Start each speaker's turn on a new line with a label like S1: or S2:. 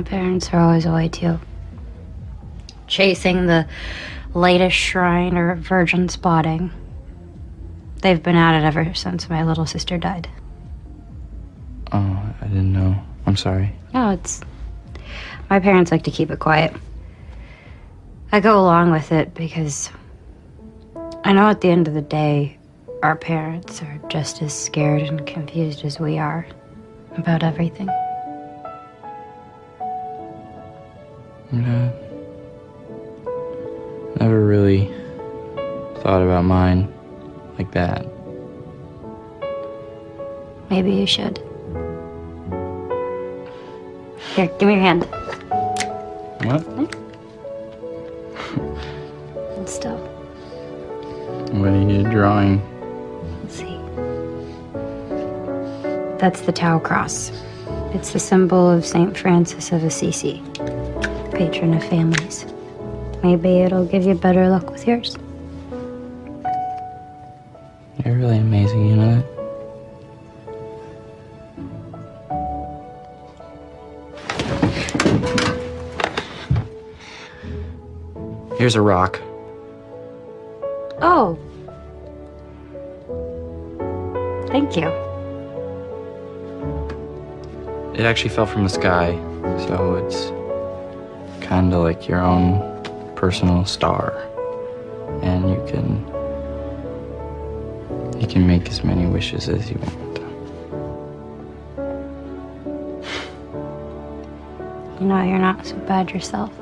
S1: My parents are always away too. Chasing the latest shrine or virgin spotting. They've been at it ever since my little sister died.
S2: Oh, I didn't know. I'm sorry.
S1: No, my parents like to keep it quiet. I go along with it because I know at the end of the day, our parents are just as scared and confused as we are about everything.
S2: Yeah. Never really thought about mine like that.
S1: Maybe you should. Here, give me your hand.
S2: What?
S1: Hold still.
S2: What are you drawing?
S1: Let's see. That's the Tau Cross. It's the symbol of St. Francis of Assisi, patron of families. Maybe it'll give you better luck with yours.
S2: You're really amazing, you know that? Here's a rock.
S1: Oh. Thank you.
S2: It actually fell from the sky, so it's kind of like your own personal star. And you can make as many wishes as you want.
S1: You know, you're not so bad yourself.